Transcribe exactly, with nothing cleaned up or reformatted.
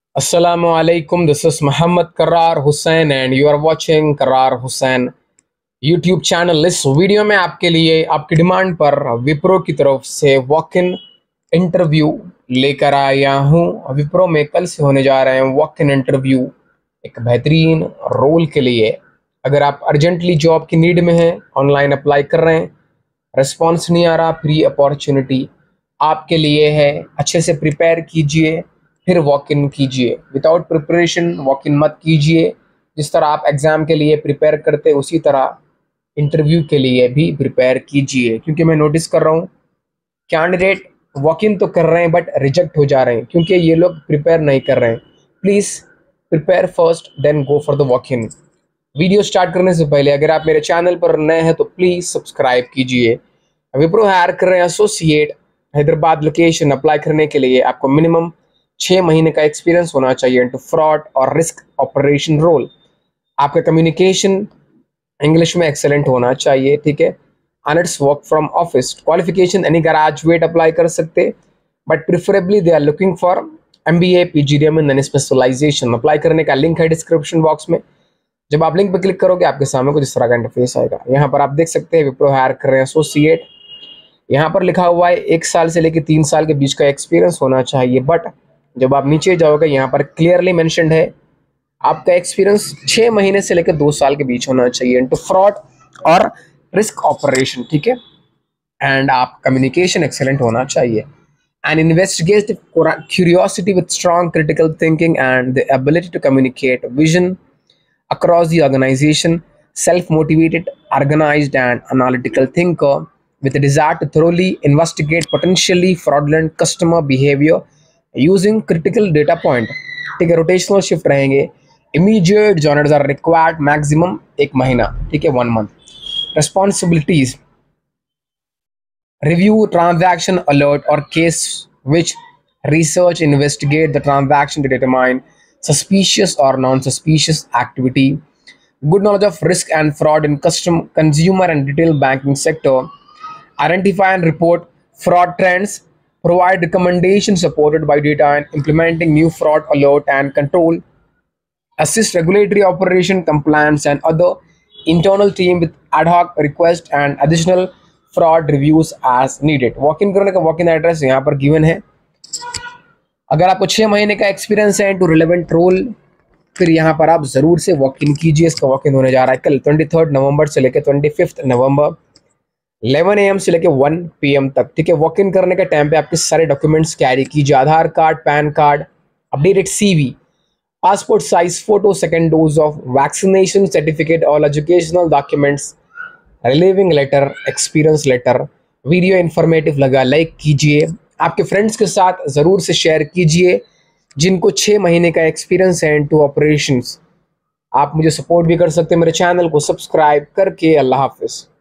Assalamu alaikum. This is Muhammad Karar Hussain and you are watching Karar Hussain YouTube channel. इस video में आपके लिए आपकी demand पर विप्रो की तरफ से वॉक इन इंटरव्यू लेकर आया हूँ। विप्रो में कल से होने जा रहे हैं वॉक इन इंटरव्यू एक बेहतरीन रोल के लिए। अगर आप अर्जेंटली जॉब की नीड में हैं, ऑनलाइन अप्लाई कर रहे हैं, रिस्पॉन्स नहीं आ रहा, फ्री अपॉर्चुनिटी आपके लिए है। अच्छे से प्रिपेयर कीजिए, फिर वॉक इन कीजिए। विदाउट प्रिपरेशन वॉक इन मत कीजिए। जिस तरह आप एग्ज़ाम के लिए प्रिपेयर करते उसी तरह इंटरव्यू के लिए भी प्रिपेयर कीजिए, क्योंकि मैं नोटिस कर रहा हूँ कैंडिडेट वॉक इन तो कर रहे हैं बट रिजेक्ट हो जा रहे हैं क्योंकि ये लोग प्रिपेयर नहीं कर रहे हैं। Please prepare first then go for the walk in. Video start करने से पहले अगर आप मेरे चैनल पर नए हैं तो प्लीज़ सब्सक्राइब कीजिए। विप्रो हायर कर रहे हैं एसोसिएट हैदराबाद लोकेशन। अप्लाई करने के लिए आपको मिनिमम छः महीने का एक्सपीरियंस होना चाहिए इनटू फ्रॉड और रिस्क ऑपरेशन रोल। आपका कम्युनिकेशन इंग्लिश में एक्सेलेंट होना चाहिए, ठीक है। And it's work from office. Qualification any graduate apply कर सकते, but preferably they are looking for M B A P G D M in specialisation. Apply करने का लिंक है डिस्क्रिप्शन बॉक्स में। जब आप लिंक पर क्लिक करोगे आपके सामने कुछ इस तरह का इंटरफेस आएगा। यहाँ पर आप देख सकते हैं विप्रो हायर कर रहे हैं एसोसिएट। यहाँ पर लिखा हुआ है एक साल से लेकर तीन साल के बीच का एक्सपीरियंस होना चाहिए, बट जब आप नीचे जाओगे यहाँ पर क्लियरली मेंशन्ड है आपका एक्सपीरियंस छः महीने से लेकर दो साल के बीच होना चाहिए इनटू फ्रॉड और रिस्क ऑपरेशन, ठीक है। एंड आप कम्युनिकेशन एक्सेलेंट होना चाहिए। And investigative curiosity with strong critical thinking and the ability to communicate vision across the organization, self-motivated, organized and analytical thinker with a desire to thoroughly investigate potentially fraudulent customer behavior using critical data point, ठीक है। Rotational shift रहेंगे। Immediate joiners are required, maximum एक महीना, ठीक है, one month. Responsibilities review transaction alert और case which research investigate the transaction to determine suspicious or non-suspicious activity. Good knowledge of risk and fraud in custom consumer and retail banking sector. Identify and report fraud trends. Provide recommendations supported by data and implementing new fraud alert and control. Assist regulatory operation compliance and other internal team with ad hoc request and additional fraud reviews as needed. Walk in करने का walk in address यहाँ पर given है। अगर आपको छः महीने का एक्सपीरियंस है टू रिलेवेंट रोल, फिर यहाँ पर आप ज़रूर से वॉक इन कीजिए। इसका वॉक इन होने जा रहा है कल ट्वेंटी थर्ड नवंबर से लेकर twenty fifth November eleven A M से लेकर वन पी एम तक, ठीक है। वॉक इन करने के टाइम पे आपके सारे डॉक्यूमेंट्स कैरी कीजिए। Aadhaar card, PAN card, updated C V, passport size photo, second dose of vaccination certificate, all educational documents, relieving letter, experience letter. Video informative लगा लाइक कीजिए। आपके फ्रेंड्स के साथ ज़रूर से शेयर कीजिए जिनको छः महीने का एक्सपीरियंस है इनटू ऑपरेशंस। आप मुझे सपोर्ट भी कर सकते हैं मेरे चैनल को सब्सक्राइब करके। अल्लाह हाफिज़।